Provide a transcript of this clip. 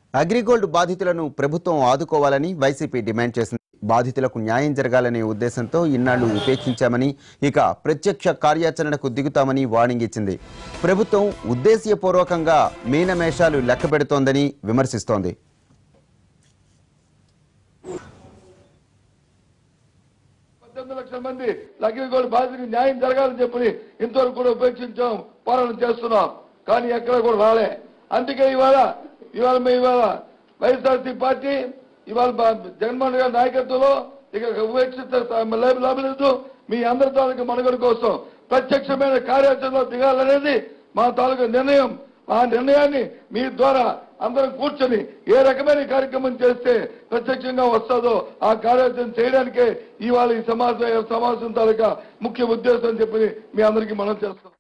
అగ్రిగోల్డ్ బాధితులను ప్రభుత్వం ఆదుకోవాలని వైసీపీ డిమాండ్ చేసింది. బాధితులకు న్యాయం జరగాలనే ఉద్దేశంతో ఇన్నాళ్లు ఉపేక్షించామని, ఇక ప్రత్యక్ష కార్యాచరణకు దిగుతామని వార్నింగ్ ఇచ్చింది. ప్రభుత్వం ఉద్దేశ్యపూర్వకంగా మీనమేషాలు లెక్కబెడుతోందని విమర్శిస్తోంది. లక్షల మంది అగ్రిగోల్డ్ బాధితులకు న్యాయం జరగాలని చెప్పి ఇంతవరకు కూడా ఉపేక్షించాం, పోరాటం చేస్తున్నాం. కానీ ఎక్కడ కూడా రాలే. అందుకే ఇవాళ వైఎస్ఆర్సీ పార్టీ ఇవాళ జగన్మోహన్ గారి నాయకత్వంలో ఇక ఉపేక్షించలేదు. మీ అందరి తాలూకు మనుగడ కోసం ప్రత్యక్షమైన కార్యాచరణలో దిగాలనేది మా తాలూకు నిర్ణయం. ఆ నిర్ణయాన్ని మీ ద్వారా అందరం కూర్చొని ఏ రకమైన కార్యక్రమం చేస్తే ప్రత్యక్షంగా వస్తుందో ఆ కార్యాచరణ చేయడానికే ఇవాళ ఈ సమావేశం తాలూకా ముఖ్య ఉద్దేశం చెప్పి మీ అందరికీ మనం చేస్తాం.